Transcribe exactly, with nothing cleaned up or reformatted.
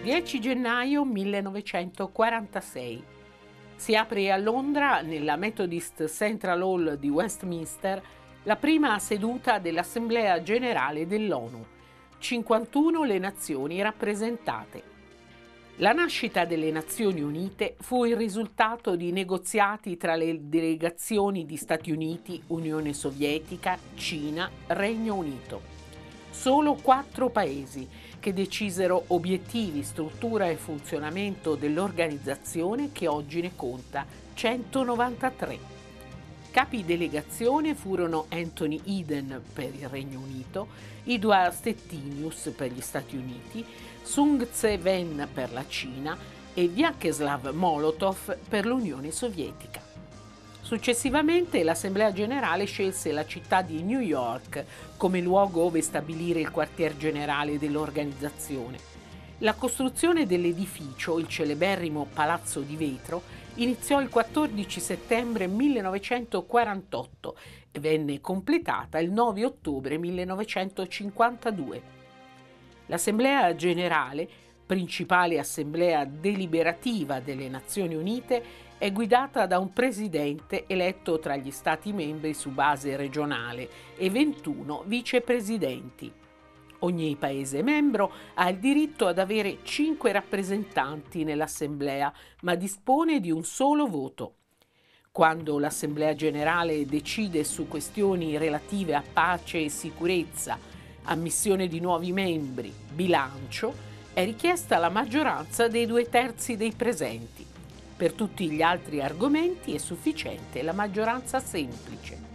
dieci gennaio millenovecentoquarantasei. Si apre a Londra, nella Methodist Central Hall di Westminster, la prima seduta dell'Assemblea Generale dell'ONU. cinquantuno le nazioni rappresentate. La nascita delle Nazioni Unite fu il risultato di negoziati tra le delegazioni di Stati Uniti, Unione Sovietica, Cina, Regno Unito. Solo quattro paesi che decisero obiettivi, struttura e funzionamento dell'organizzazione, che oggi ne conta centonovantatré. Capi delegazione furono Anthony Eden per il Regno Unito, Edward Stettinius per gli Stati Uniti, Sun Tse-ven per la Cina e Vyacheslav Molotov per l'Unione Sovietica. Successivamente l'Assemblea Generale scelse la città di New York come luogo ove stabilire il quartier generale dell'organizzazione. La costruzione dell'edificio, il celeberrimo Palazzo di Vetro, iniziò il quattordici settembre millenovecentoquarantotto e venne completata il nove ottobre millenovecentocinquantadue. L'Assemblea Generale, principale assemblea deliberativa delle Nazioni Unite, è guidata da un presidente eletto tra gli Stati membri su base regionale e ventuno vicepresidenti. Ogni Paese membro ha il diritto ad avere cinque rappresentanti nell'Assemblea, ma dispone di un solo voto. Quando l'Assemblea Generale decide su questioni relative a pace e sicurezza, ammissione di nuovi membri, bilancio, è richiesta la maggioranza dei due terzi dei presenti. Per tutti gli altri argomenti è sufficiente la maggioranza semplice.